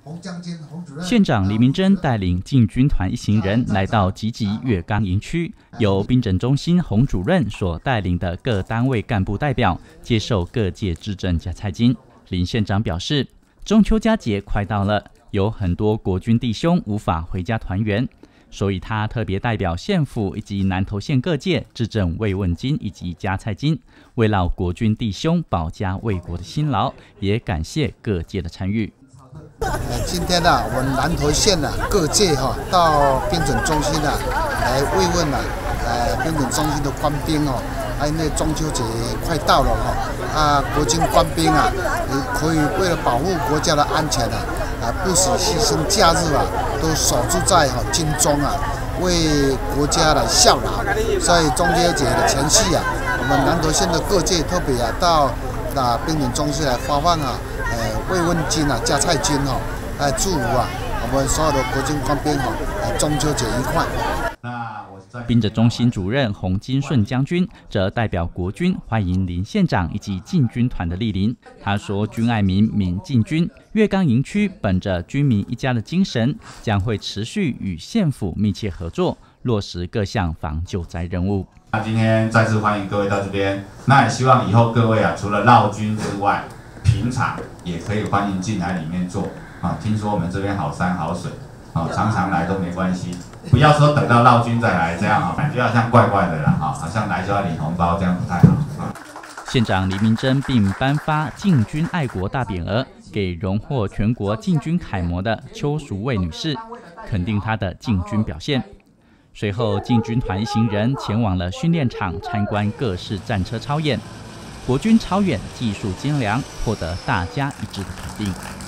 县长黎明珍带领进军团一行人来到集集月冈营区，由兵诊中心洪主任所带领的各单位干部代表接受各界致赠加菜金。林县长表示，中秋佳节快到了，有很多国军弟兄无法回家团圆，所以他特别代表县府以及南投县各界致赠慰问金以及加菜金，慰劳国军弟兄保家卫国的辛劳，也感谢各界的参与。 今天呢，我们南投县呢各界到兵诊中心来慰问兵诊中心的官兵因为中秋节快到了国军官兵也可以为了保护国家的安全不惜牺牲假日都守住在军中为国家来效劳。所以中秋节的前夕我们南投县的各界特别到兵诊中心来发放慰问金加菜金来祝福我们所有的国军官兵中秋节愉快。 兵诊中心主任洪金顺将军则代表国军欢迎林县长以及进军团的莅临。他说：“军爱民，民进军。月冈营区本着军民一家的精神，将会持续与县府密切合作，落实各项防救灾任务。” 今天再次欢迎各位到这边，那也希望以后各位除了绕军之外，平常也可以欢迎进来里面坐听说我们这边好山好水常常来都没关系，不要说等到绕军再来这样感觉好像怪怪的啦好像来就要领红包，这样不太好县长黎明珍并颁发进军爱国大匾额给荣获全国进军楷模的邱淑卫女士，肯定她的进军表现。随后，进军团一行人前往了训练场参观各式战车操演。国军操演技术精良，获得大家一致的肯定。